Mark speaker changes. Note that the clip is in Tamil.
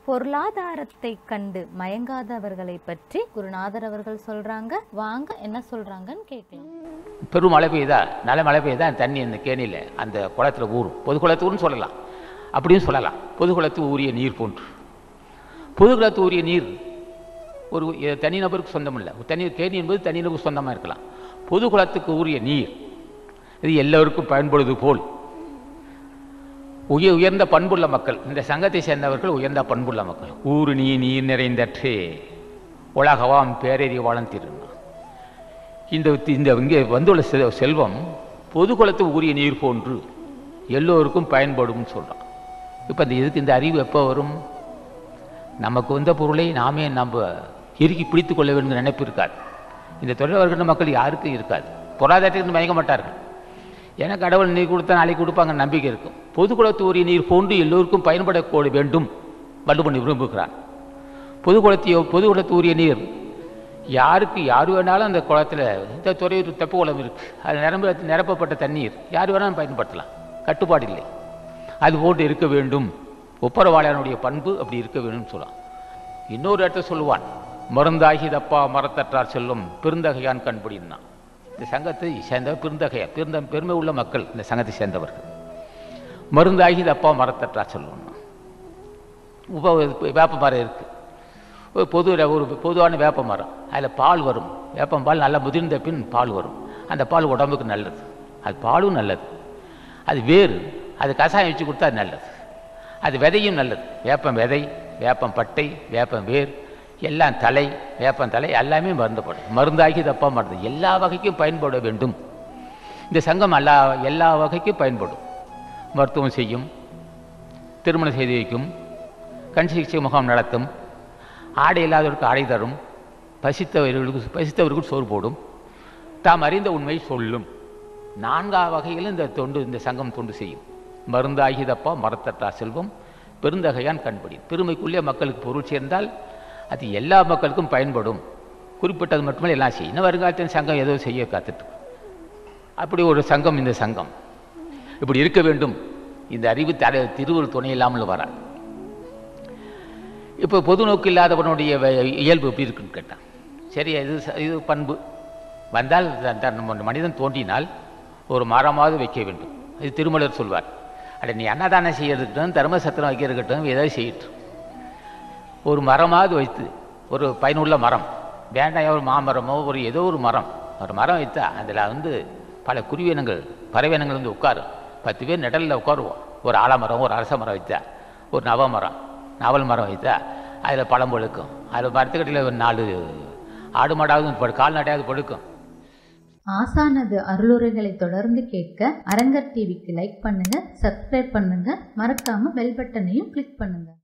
Speaker 1: பொருளாதாரத்தை கண்டு மயங்காதவர்களை பற்றி குருநாதர் அவர்கள் சொல்றாங்க. வாங்க என்ன சொல்றாங்கன்னு கேட்கலாம்.
Speaker 2: பெரும் மழை பெய்யுதா, நல்ல மழை பெய்யுதா, தண்ணி அந்த கேணியில் அந்த குளத்தில் ஊறும். பொது குளத்துன்னு சொல்லலாம், அப்படின்னு சொல்லலாம். பொது குளத்து ஊறிய நீர் போன்று. பொது குளத்து ஊறிய நீர் ஒரு தனிநபருக்கு சொந்தம் இல்லை. கேணி என்பது தனிநபருக்கு சொந்தமாக இருக்கலாம். பொது குளத்துக்கு ஊறிய நீர் இது எல்லோருக்கும் பயன்படுவது போல் உயர்ந்த பண்புள்ள மக்கள், இந்த சங்கத்தை சேர்ந்தவர்கள் உயர்ந்த பண்புள்ள மக்கள். ஊறு நீர் நிறைந்தற்றே உலகவாம் பேரறிவாளன் திருநாள். இந்த இங்கே வந்துள்ள செல்வம் பொது குளத்து ஊறிய நீர் போன்று எல்லோருக்கும் பயன்படும் சொல்கிறான். இப்போ இந்த அறிவு எப்போ வரும்? நமக்கு வந்த பொருளை நாமே நம்ம இறுக்கி பிடித்து கொள்ள வேண்டும் நினைப்பு இருக்காது. இந்த தொழில் வருகின்ற மக்கள் யாருக்கும் இருக்காது. பொருளாதாரத்துக்கு மயங்க மாட்டார்கள். ஏன்னா கடவுள் நீர் கொடுத்தா நாளைக்கு கொடுப்பாங்க நம்பிக்கை இருக்கும். பொது குளத்து ஊறிய நீர் போன்று எல்லோருக்கும் பயன்படக்கூட வேண்டும் வள்ளுவன் விரும்புகிறான். பொது குளத்து ஊறிய நீர் யார் வேணாலும் அந்த குளத்தில் இந்த துறையூர் தெப்ப குளம் இருக்குது, அது நிரப்பப்பட்ட தண்ணீர் யார் வேணாலும் பயன்படுத்தலாம், கட்டுப்பாடு இல்லை. அது போன்று இருக்க வேண்டும். ஒப்பரவாளனுடைய பண்பு அப்படி இருக்க வேண்டும் சொல்லலாம். இன்னொரு இடத்த சொல்லுவான், மருந்தாகி தப்பா மரத்தற்றார் செல்லும் பெருந்தகையான் கண்படினா. இந்த சங்கத்தை சேர்ந்த பெருமை உள்ள மக்கள் இந்த சங்கத்தை சேர்ந்தவர்கள். மருந்தாகி தப்பா மரத்தற்றார் செல்லும். வேப்ப மரம் இருக்குது, ஒரு பொதுவான வேப்ப மரம், அதில் பால் வரும். வேப்பம் பால் நல்லா முதிர்ந்த பின் பால் வரும். அந்த பால் உடம்புக்கு நல்லது, அது பாலும் நல்லது. அது வேறு, அது கஷாயம் வச்சு கொடுத்தா அது நல்லது. அது விதையும் நல்லது. வேப்பம் விதை, வேப்பம் பட்டை, வேப்பம் வேர், எல்லாம் தலை, வேப்பம் தலை எல்லாமே மருந்துப்படும். மருந்தாகி தப்பா மருந்து எல்லா வகைக்கும் பயன்பட வேண்டும். இந்த சங்கம் எல்லா வகைக்கும் பயன்படும். மருத்துவம் செய்யும், திருமணம் செய்து வைக்கும், கண் சிகிச்சை முகாம் நடத்தும், ஆடை இல்லாதவருக்கு ஆடை தரும், பசித்தவர்களுக்கு சோறு போடும், தாம் அறிந்த உண்மை சொல்லும். 4 வகையிலும் இந்த சங்கம் தொண்டு செய்யும். மருந்தாகி தப்பா மரத்தற்றா செல்வம் பெருந்தகையான் கண்படி. பெருமைக்குள்ளே மக்களுக்கு பொருள் சேர்ந்தால் அது எல்லா மக்களுக்கும் பயன்படும். குறிப்பிட்டது மட்டுமே எல்லாம் செய்யும். இன்னும் வருங்காலத்தின் சங்கம் ஏதோ செய்ய காத்துட்டு, அப்படி ஒரு சங்கம் இந்த சங்கம் இப்படி இருக்க வேண்டும். இந்த அறிவு திருவள்ளுவர் துணை இல்லாமல் வராது. இப்போ பொது நோக்கு இல்லாதவனுடைய இயல்பு எப்படி இருக்குன்னு கேட்டான். சரி, இது பண்பு வந்தால் மனிதன் தோன்றினால் ஒரு மரமாவது வைக்க வேண்டும். இது திருமலர் சொல்வார். நீ அன்னதானம் செய்யறதுக்கட்டும், தர்ம சத்திரம் வைக்கிறதுக்கட்டும், ஏதாவது செய்யட்டும், ஒரு மரமாவது வைத்து, ஒரு பயனுள்ள மரம் வேண்டாம், ஒரு மாமரமோ ஏதோ ஒரு மரம் வைத்தா அதில் பல குருவினங்கள் பறவையினங்கள் உட்காரும். 10 பேர் நிழலில் உட்காருவோம். ஒரு ஆலமரம், ஒரு அரச மரம் வைத்தா, ஒரு நாவல் மரம் வைத்தா அதில் பழம் பழுக்கும். அதில் மரத்துக்கட்டில் ஒரு 4 ஆடு மாடாவது கால்நடையாவது பழுக்கும்.
Speaker 1: ஆசானது அருளுரைகளை தொடர்ந்து கேட்க அரங்கர் டிவிக்கு லைக் பண்ணுங்க, சப்ஸ்கிரைப் பண்ணுங்க, மறக்காம பெல் பட்டனையும் கிளிக் பண்ணுங்க.